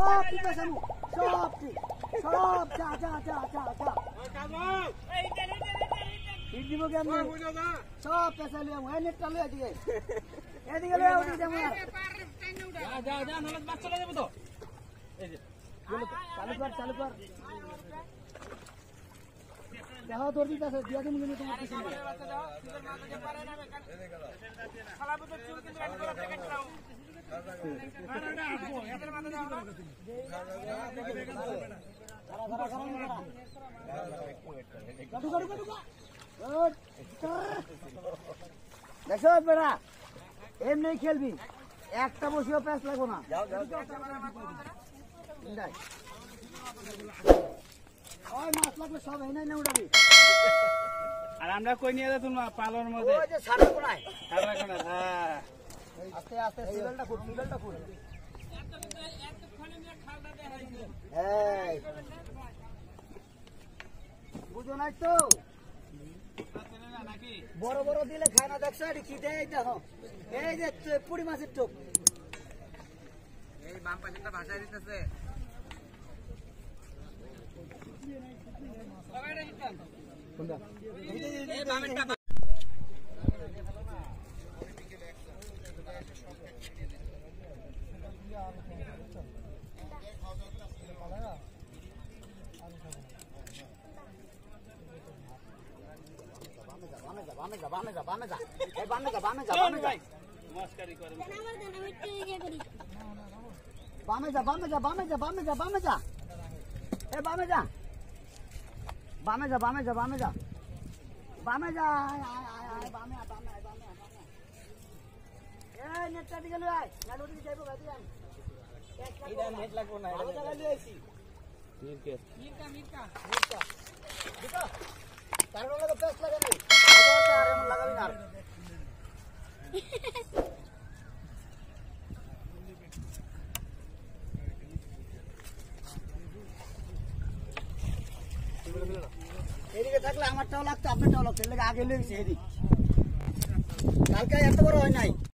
সব ঠিক আছে সব ঠিক সব যা যা যা যা যা ঠিক দিব কেমন সব পেশা লিয়ে হয় নেটটা লিয়ে দিয়ে এদিকে লিয়ে উঠি যাবো যা যা যা নালে বাস চলে যাবে তো এই যে চালু কর দেখো তোর দিতে আছে দিয়া দিমু কিন্তু তোমার কিছু নেই খালাবুতো চুল কিন্তু রাখি করে দেখে দাও দেখো বেড়া এমনি খেলবি একটা বসেও প্যাস লাগবো না ওই মাছ লাগবে সব এনে না উড়াবি আর আমরা কই নিয়ে যাতুন পালর মধ্যে ওই যে সারা কোনায় হ্যাঁ আস্তে আস্তে সিলটা খুল এই বুঝো নাই তো বড় বড় দিলে খায় না দেখছো এটি কি দেয় দেখো এই যে পুরি মাছের টোপ এই বাম পাশেটা ভাষায় দিতেছে কোনটা এই বামেরটা বামে যা নেটটা দিকে লই আয় না লুটি যাইবো গাড়ি আন এটা নেট লাগবো না ভালো জায়গা লই আইছি মিরকা দিকা কারণ লাগা পেস লাগা নাই আবার আর এমন লাগাবি না এদিকে থাকলে আমারটাও লাগতো আপনারটাও লাগতো এর লাগে আগে লইছি এদিক কালকে এত বড় হয় নাই